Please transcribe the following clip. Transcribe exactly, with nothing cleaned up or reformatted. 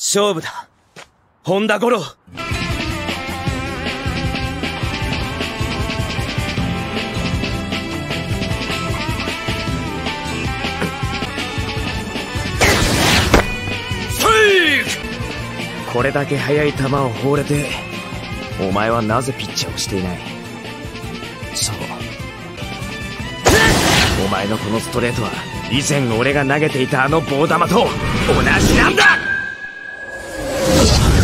勝負だ、本田五郎。 これだけ速い球を放れて、お前はなぜピッチャーをしていない？そう、お前のこのストレートは以前俺が投げていたあの棒球と同じなんだ。